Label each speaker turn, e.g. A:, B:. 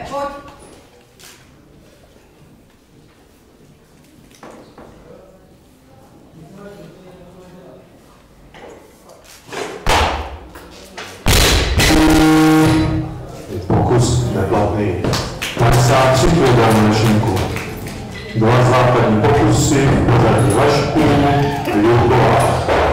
A: pojď.
B: Pokus neplatný. 53 kg na šinku. 2 základní pokusy v pořadí Vašku, Jurková.